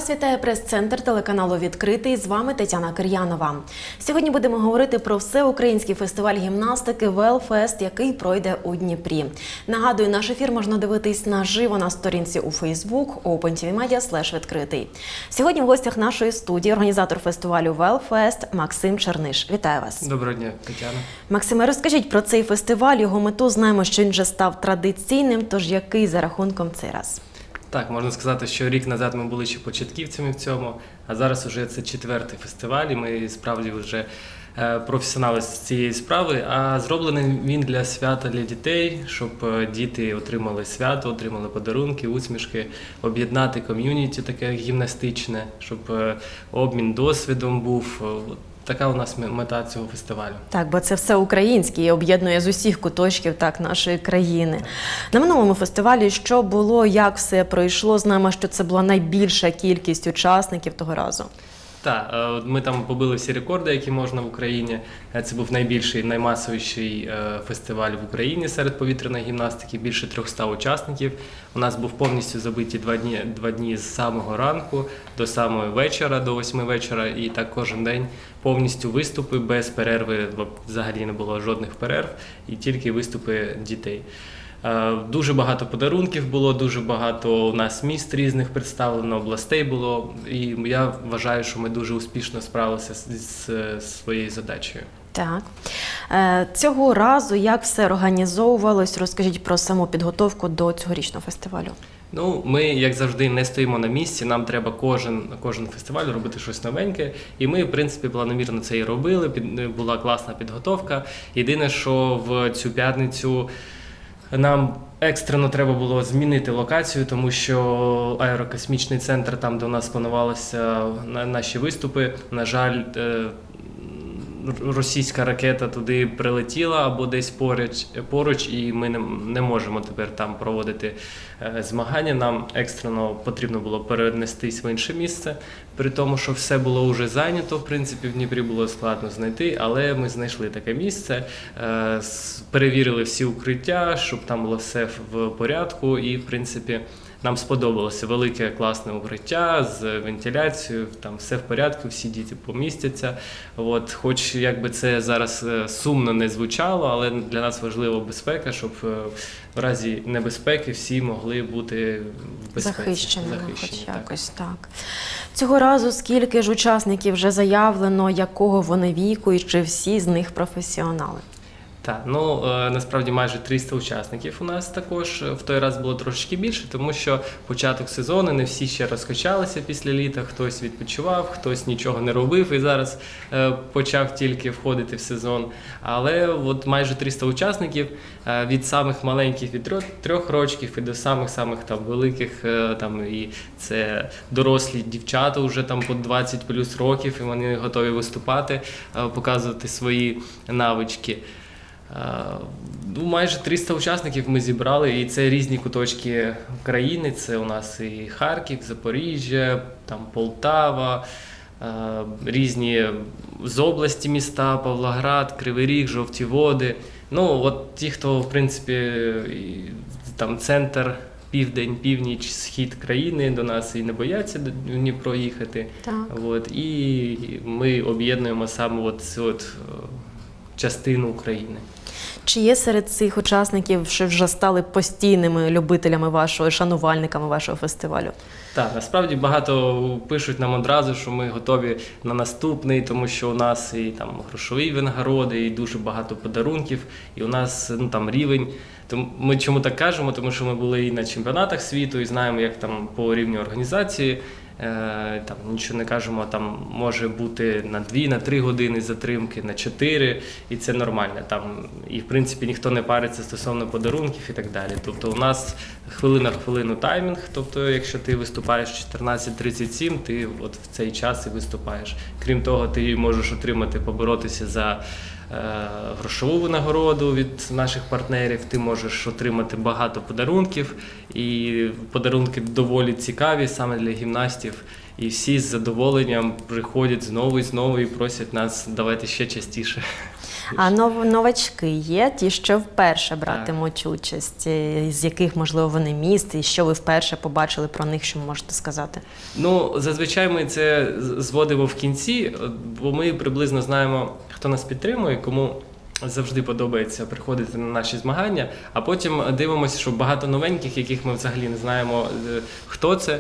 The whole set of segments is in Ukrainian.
Вас вітає прес-центр телеканалу «Відкритий». З вами Тетяна Кир'янова. Сьогодні будемо говорити про всеукраїнський фестиваль гімнастики «Велфест», який пройде у Дніпрі. Нагадую, наш ефір можна дивитись наживо на сторінці у Facebook opentvmedia/відкритий. Сьогодні в гостях нашої студії організатор фестивалю «Велфест» Максим Черниш. Вітаю вас. Доброго дня, Тетяна. Максиме, розкажіть про цей фестиваль, його мету. Знаємо, що він вже став традиційним, тож який за рахунком цей раз? Так, можна сказати, що рік назад ми були ще початківцями в цьому, а зараз вже це 4-й фестиваль, і ми справді вже професіонали з цієї справи, а зроблений він для свята для дітей, щоб діти отримали свято, отримали подарунки, усмішки, об'єднати ком'юніті таке гімнастичне, щоб обмін досвідом був. Така у нас мета цього фестивалю. Так, бо це все українське і об'єднує з усіх куточків нашої країни. На минулому фестивалі що було, як все пройшло? Знаємо, що це була найбільша кількість учасників того разу. Так, ми там побили всі рекорди, які можна в Україні. Це був найбільший, наймасовіший фестиваль в Україні серед повітряної гімнастики, більше 300 учасників. У нас був повністю забиті два дні з самого ранку до самого вечора, до 8 вечора, і так кожен день повністю виступи, без перерви, взагалі не було жодних перерв, і тільки виступи дітей. Дуже багато подарунків було, дуже багато у нас міст різних представлено, областей було, і я вважаю, що ми дуже успішно справилися з своєю задачею. Так. Цього разу як все організовувалось? Розкажіть про саму підготовку до цьогорічного фестивалю. Ну, ми, як завжди, не стоїмо на місці, нам треба кожен фестиваль робити щось новеньке, і ми, в принципі, планомірно це і робили, була класна підготовка. Єдине, що в цю п'ятницю нам екстрено треба було змінити локацію, тому що аерокосмічний центр, там, де у нас планувалися наші виступи, на жаль, російська ракета туди прилетіла або десь поруч, і ми не можемо тепер там проводити змагання. Нам екстрено потрібно було перенестись в інше місце, при тому, що все було вже зайнято, в принципі, в Дніпрі було складно знайти, але ми знайшли таке місце, перевірили всі укриття, щоб там було все в порядку, і, в принципі, нам сподобалося велике класне укриття з вентиляцією, там все в порядку, всі діти помістяться. Хоч якби це зараз сумно не звучало, але для нас важлива безпека, щоб в разі небезпеки всі могли бути в безпеці. Захищеними, хоч якось так. Цього разу скільки ж учасників вже заявлено, якого вони віку і чи всі з них професіонали? Так, насправді майже 300 учасників у нас також. В той раз було трошечки більше, тому що початок сезону, не всі ще розкачалися після літа, хтось відпочивав, хтось нічого не робив і зараз почав тільки входити в сезон. Але майже 300 учасників, від самих маленьких, від 3 років і до самих великих, і це дорослі дівчата вже по 20 плюс років, і вони готові виступати, показувати свої навички. Майже 300 учасників ми зібрали, і це різні куточки країни. Це у нас і Харків, Запоріжжя, Полтава, різні з області міста, Павлоград, Кривий Ріг, Жовті Води. Ті, хто, в принципі, центр, південь, північ, схід країни до нас і не бояться до Дніпро їхати. І ми об'єднуємо саме цю частину України. Чи є серед цих учасників, що вже стали постійними любителями вашого, шанувальниками вашого фестивалю? Так, насправді багато пишуть нам одразу, що ми готові на наступний, тому що у нас і грошові винагороди, і дуже багато подарунків, і у нас рівень. Ми чому так кажемо? Тому що ми були і на чемпіонатах світу, і знаємо, як по рівню організації. Нічого не кажемо, може бути на 2-3 години затримки, на 4, і це нормально. І, в принципі, ніхто не париться стосовно подарунків і так далі. Тобто у нас хвилина в хвилину таймінг, тобто якщо ти виступаєш 14:37, ти в цей час і виступаєш. Крім того, ти можеш поборотися за грошову винагороду від наших партнерів, ти можеш отримати багато подарунків, і подарунки доволі цікаві саме для гімнастів, і всі з задоволенням приходять знову і знову і просять нас давайте ще частіше. А новачки є ті, що вперше братимуть участь, з яких, можливо, вони міст, і що ви вперше побачили про них, що можете сказати? Ну, зазвичай ми це зводимо в кінці, бо ми приблизно знаємо, хто нас підтримує, кому завжди подобається приходити на наші змагання, а потім дивимося, що багато новеньких, яких ми взагалі не знаємо, хто це.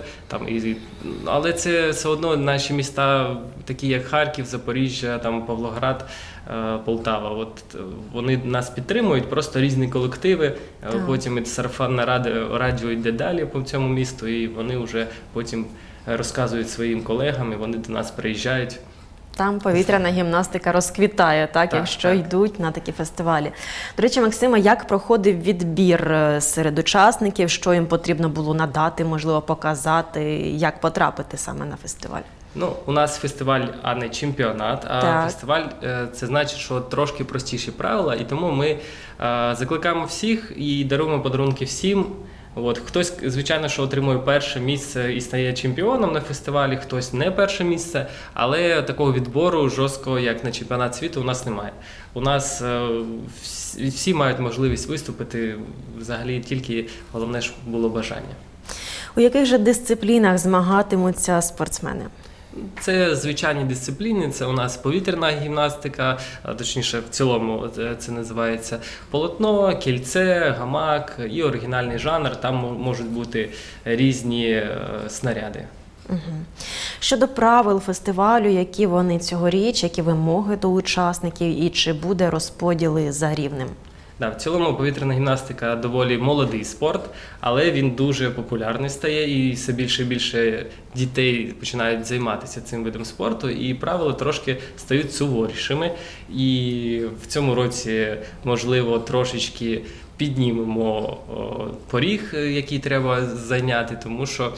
Але це все одно наші міста, такі як Харків, Запоріжжя, Павлоград, Полтава. От вони нас підтримують, просто різні колективи, потім сарафанне радіо йде далі по цьому місту, і вони вже потім розказують своїм колегам, і вони до нас приїжджають. Там повітряна гімнастика розквітає, якщо йдуть на такі фестивалі. До речі, Максиме, як проходив відбір серед учасників, що їм потрібно було надати, можливо, показати, як потрапити саме на фестиваль? Ну, у нас фестиваль, а не чемпіонат, фестиваль – це значить, що трошки простіші правила, і тому ми закликаємо всіх і даруємо подарунки всім. Хтось, звичайно, що отримує перше місце і стає чемпіоном на фестивалі, хтось не перше місце, але такого відбору жорсткого, як на чемпіонат світу, у нас немає. У нас всі мають можливість виступити, взагалі тільки головне, щоб було бажання. У яких же дисциплінах змагатимуться спортсмени? Це звичайні дисципліни, це у нас повітряна гімнастика, точніше в цілому це називається полотно, кільце, гамак і оригінальний жанр, там можуть бути різні снаряди. Щодо правил фестивалю, які вони цьогоріч, які вимоги до учасників і чи буде розподіли за рівнем? В цілому повітряна гімнастика доволі молодий спорт, але він дуже популярний стає і все більше і більше дітей починають займатися цим видом спорту, і правила трошки стають суворішими. І в цьому році, можливо, трошечки піднімемо поріг, який треба зайняти, тому що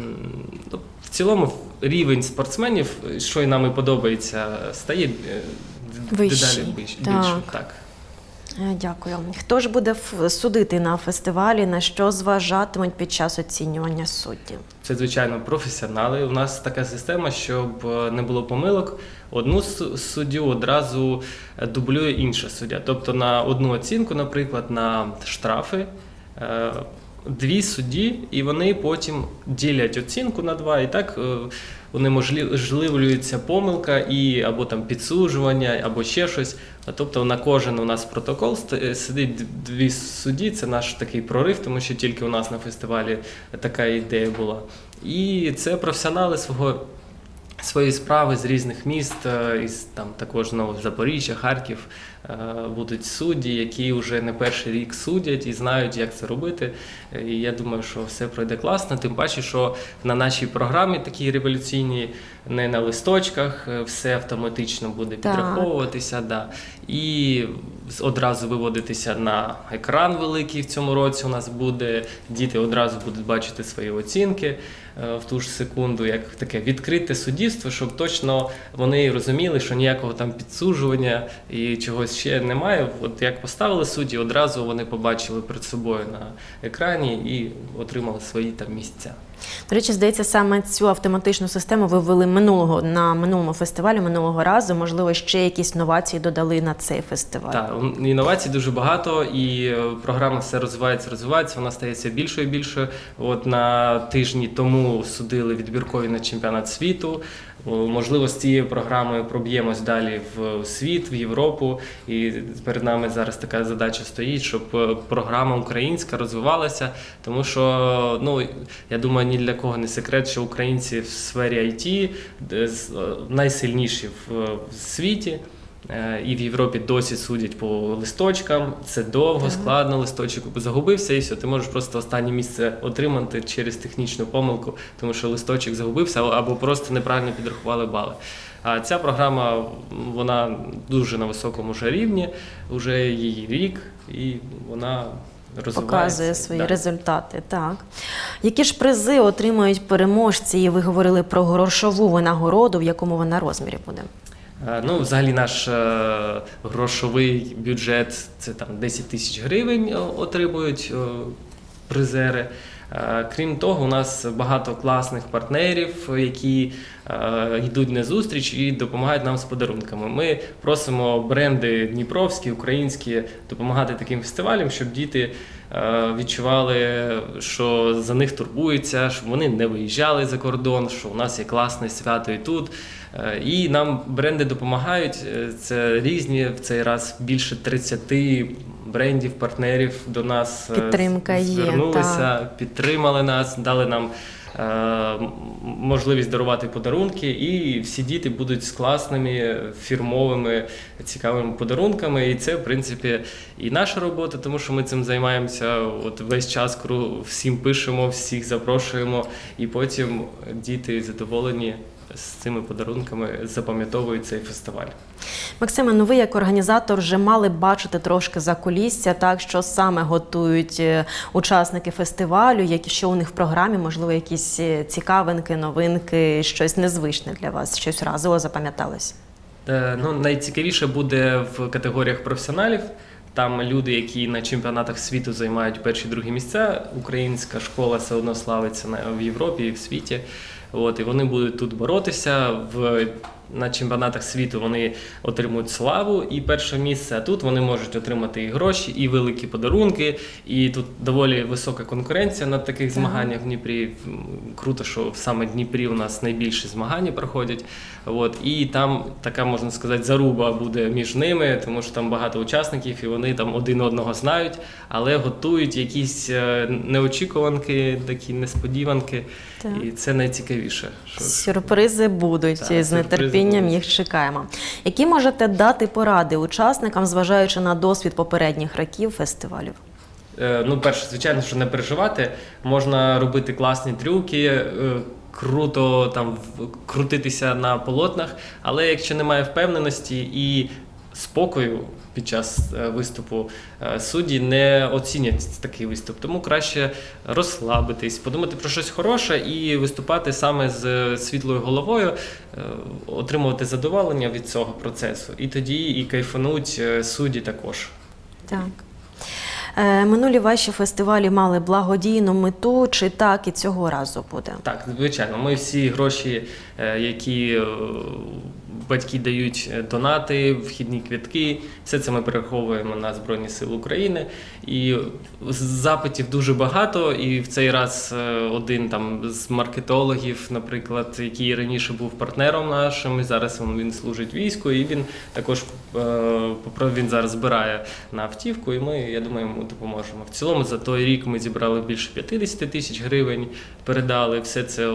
в цілому рівень спортсменів, що і нам і подобається, стає дедалі більшим. Дякую. Хто ж буде судити на фестивалі, на що зважатимуть під час оцінювання суддів? Це, звичайно, професіонали. У нас така система, щоб не було помилок. Одну суддю одразу дублює інша суддя. Тобто на одну оцінку, наприклад, на штрафи, дві судді, і вони потім ділять оцінку на два, і так унеможливлюється помилка і або підсуджування, або ще щось. Тобто на кожен у нас протокол сидить дві судді, це наш такий прорив, тому що тільки у нас на фестивалі така ідея була. І це професіонали своєї справи з різних міст, також Запоріжжя, Харків, будуть судді, які вже не перший рік судять і знають, як це робити. І я думаю, що все пройде класно, тим паче, що на нашій програмі такій революційній, не на листочках, все автоматично буде підраховуватися. І одразу виводитися на екран великий в цьому році у нас буде, діти одразу будуть бачити свої оцінки в ту ж секунду, як таке відкрите суддівство, щоб точно вони розуміли, що ніякого підсуджування і чогось ще немає. От як поставили судді, одразу вони побачили перед собою на екрані і отримали свої місця. До речі, здається, саме цю автоматичну систему ви ввели на минулому фестивалі, минулого разу. Можливо, ще якісь новації додали на цей фестиваль? Так, інновацій дуже багато, і програма все розвивається, вона стається більшою і більшою. На тижні тому судили відбіркові на чемпіонат світу. Можливо, з цією програмою проб'ємось далі в світ, в Європу, і перед нами зараз така задача стоїть, щоб програма українська розвивалася, тому що, я думаю, ні для кого не секрет, що українці в сфері IT найсильніші в світі. І в Європі досі судять по листочкам, це довго, складно, листочок загубився і все, ти можеш просто останнє місце отримати через технічну помилку, тому що листочок загубився або просто неправильно підрахували бали. А ця програма, вона дуже на високому вже рівні, вже її рік, і вона розвивається. Показує свої результати, так. Які ж призи отримують переможці? І ви говорили про грошову винагороду, в якому вона розмірі буде? Взагалі наш грошовий бюджет – це 10 тисяч гривень отримують призери. Крім того, у нас багато класних партнерів, які йдуть на зустріч і допомагають нам з подарунками. Ми просимо бренди дніпровські, українські допомагати таким фестивалям, щоб діти відчували, що за них турбуються, щоб вони не виїжджали за кордон, що у нас є класне свято і тут. І нам бренди допомагають. Це різні, в цей раз більше 30 брендів, партнерів до нас звернулися, підтримали нас, дали нам можливість дарувати подарунки, і всі діти будуть з класними, фірмовими, цікавими подарунками. І це, в принципі, і наша робота, тому що ми цим займаємося от весь час, всім пишемо, всіх запрошуємо, і потім діти задоволені з цими подарунками, запам'ятовують цей фестиваль. Максиме, ну ви як організатор вже мали бачити трошки закулісся, так, що саме готують учасники фестивалю, що у них в програмі, можливо, якісь цікавинки, новинки, щось незвичне для вас, щось разово запам'яталось? Ну, найцікавіше буде в категоріях професіоналів. Там люди, які на чемпіонатах світу займають перші-другі місця. Українська школа все одно славиться в Європі і в світі. І вони будуть тут боротися. На чемпіонатах світу вони отримують славу і перше місце, а тут вони можуть отримати і гроші, і великі подарунки. І тут доволі висока конкуренція на таких змаганнях в Дніпрі. Круто, що саме в Дніпрі у нас найбільші змагання проходять. І там така, можна сказати, заруба буде між ними, тому що там багато учасників, і вони там один одного знають, але готують якісь неочікуванки, такі несподіванки. Так. І це найцікавіше. Сюрпризи будуть, з нетерпінням їх чекаємо. Які можете дати поради учасникам, зважаючи на досвід попередніх років фестивалів? Ну, перше, звичайно, що не переживати. Можна робити класні трюки, круто там крутитися на полотнах, але якщо немає впевненості і спокою під час виступу, судді не оцінять такий виступ. Тому краще розслабитись, подумати про щось хороше і виступати саме з світлою головою, отримувати задоволення від цього процесу. І тоді і кайфануть судді також. Так. Минулі ваші фестивалі мали благодійну мету, чи так і цього разу буде? Так, звичайно. Ми всі гроші, які батьки дають, донати, вхідні квитки, все це ми перераховуємо на Збройні Сили України. І запитів дуже багато, і в цей раз один там з маркетологів, наприклад, який раніше був партнером нашим, і зараз він служить війську, і він також він зараз збирає на автівку, і ми, я думаю, йому допоможемо. В цілому за той рік ми зібрали більше 50 тисяч гривень, передали все це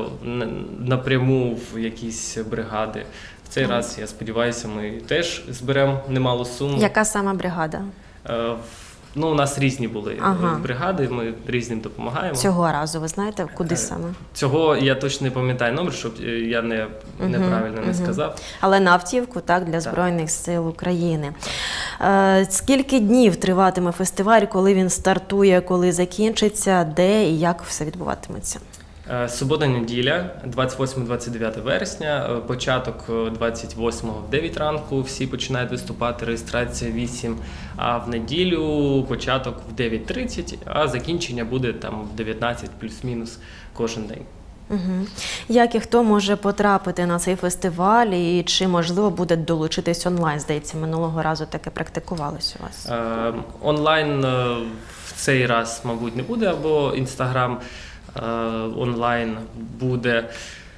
напряму в якісь бригади. В цей раз, я сподіваюся, ми теж зберемо немалу суму. Яка саме бригада? Ну, у нас різні були бригади, ми різним допомагаємо. Цього разу, ви знаєте, куди саме? Цього я точно не пам'ятаю номер, щоб я неправильно не сказав. Але на автівку, так, для Збройних Сил України. Скільки днів триватиме фестиваль, коли він стартує, коли закінчиться, де і як все відбуватиметься? Субота-неділя, 28-29 вересня, початок 28-го в 9 ранку, всі починають виступати, реєстрація 8, а в неділю початок в 9:30, а закінчення буде там в 19 плюс-мінус кожен день. Як і хто може потрапити на цей фестиваль і чи можливо буде долучитись онлайн? Здається, минулого разу таке практикувалось у вас. Онлайн в цей раз, мабуть, не буде, або Інстаграм онлайн буде.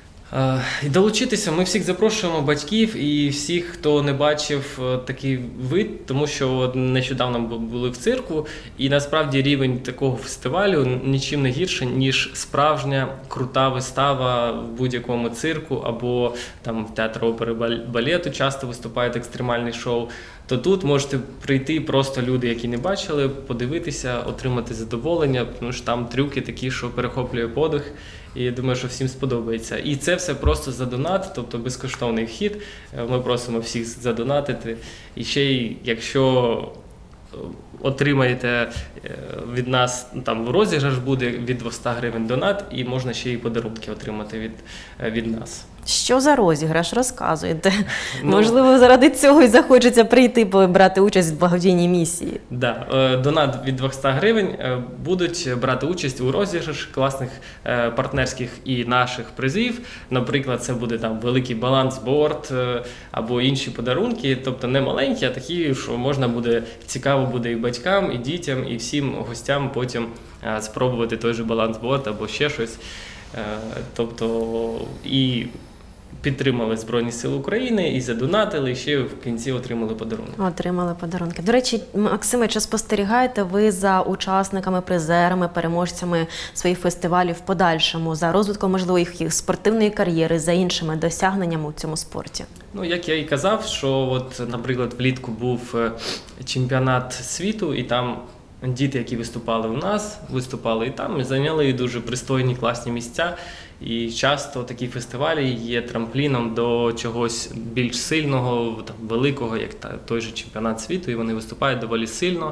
І долучитися ми всіх запрошуємо, батьків і всіх, хто не бачив такий вид, тому що нещодавно були в цирку, і насправді рівень такого фестивалю нічим не гірше, ніж справжня крута вистава в будь-якому цирку, або там театр опери, балету часто виступають екстремальні шоу. То тут можете прийти просто люди, які не бачили, подивитися, отримати задоволення, тому що там трюки такі, що перехоплює подих. І я думаю, що всім сподобається. І це все просто за донат, тобто безкоштовний вхід. Ми просимо всіх задонатити. І ще й, якщо отримаєте від нас, там розіграш буде від 200 гривень донат, і можна ще й подарунки отримати від нас. Що за розіграш? Розказуйте. Ну, Можливо, заради цього і захочеться прийти брати участь в благодійній місії. Да, донат від 200 гривень будуть брати участь у розіграш класних партнерських і наших призів. Наприклад, це буде там великий балансборд або інші подарунки, тобто не маленькі, а такі, що можна буде, цікаво буде і батькам, і дітям, і всім гостям потім спробувати той же балансборд або ще щось. Тобто і підтримали Збройні Сили України, і задонатили, і ще в кінці отримали подарунок. Отримали подарунки. До речі, Максиме, чи спостерігаєте ви за учасниками, призерами, переможцями своїх фестивалів в подальшому, за розвитком, можливо, їх спортивної кар'єри, за іншими досягненнями у цьому спорті? Ну, як я і казав, що от, наприклад, влітку був чемпіонат світу, і там діти, які виступали у нас, виступали і там, і зайняли дуже пристойні, класні місця. І часто такі фестивалі є трампліном до чогось більш сильного, там, великого, як той же чемпіонат світу, і вони виступають доволі сильно.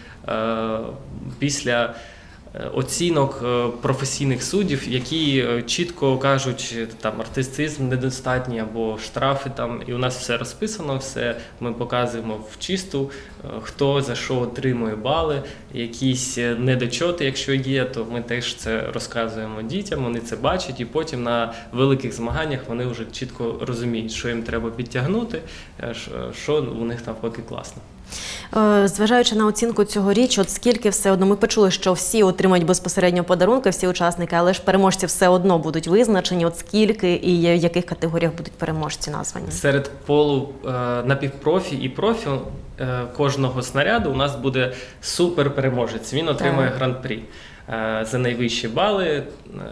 Після оцінок професійних суддів, які чітко кажуть, там артистизм недостатній або штрафи там, і у нас все розписано, все ми показуємо в чисту, хто за що отримує бали, якісь недочоти, якщо є, то ми теж це розказуємо дітям, вони це бачать, і потім на великих змаганнях вони вже чітко розуміють, що їм треба підтягнути, що у них навпаки класно. Зважаючи на оцінку цьогоріч, от скільки все одно, ми почули, що всі отримають безпосередньо подарунки, всі учасники, але ж переможці все одно будуть визначені, от скільки і в яких категоріях будуть переможці названі? Серед полу напівпрофі і профі кожного снаряду у нас буде суперпереможець, він отримує гран-прі за найвищі бали,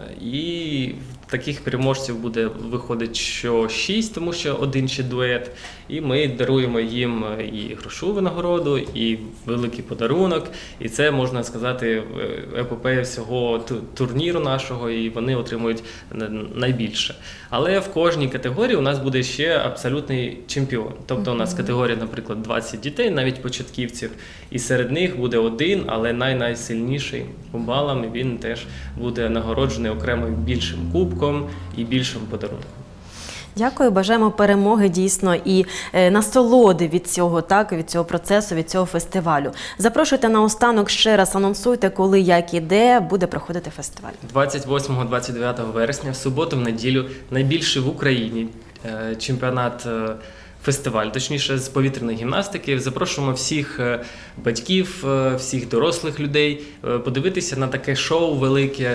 і таких переможців буде, виходить, що 6, тому що один ще дует, і ми даруємо їм і грошову винагороду, і великий подарунок, і це, можна сказати, епопея всього турніру нашого, і вони отримують найбільше. Але в кожній категорії у нас буде ще абсолютний чемпіон. Тобто у нас категорія, наприклад, 20 дітей, навіть початківців, і серед них буде один, але найсильніший по балам, і він теж буде нагороджений окремо більшим кубком і більшим подарунком. Дякую, бажаємо перемоги дійсно і насолоди від цього, так, від цього процесу, від цього фестивалю. Запрошуйте наостанок, ще раз анонсуйте, коли, як і де буде проходити фестиваль. 28-29 вересня, в суботу, в неділю, найбільший в Україні чемпіонат фестиваль, точніше, з повітряної гімнастики. Запрошуємо всіх батьків, всіх дорослих людей подивитися на таке шоу велике,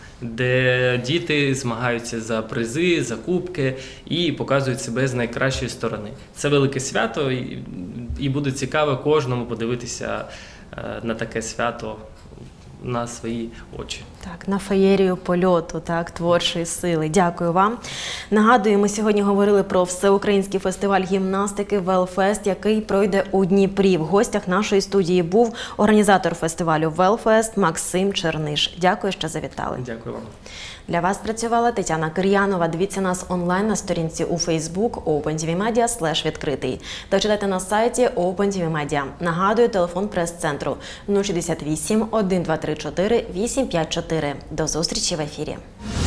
де діти змагаються за призи, за кубки і показують себе з найкращої сторони. Це велике свято, і буде цікаво кожному подивитися на таке свято на свої очі. Так, на феєрію польоту, так, творчої сили. Дякую вам. Нагадую, ми сьогодні говорили про всеукраїнський фестиваль гімнастики «Велфест», який пройде у Дніпрі. В гостях нашої студії був організатор фестивалю «Велфест» Максим Черниш. Дякую, що завітали. Дякую вам. Для вас працювала Тетяна Кир'янова. Дивіться нас онлайн на сторінці у Facebook OpenTVMedia/відкритий. Та читайте на сайті OpenTV Media. Нагадую, телефон прес-центру 068 1234 854. До зустрічі в ефірі.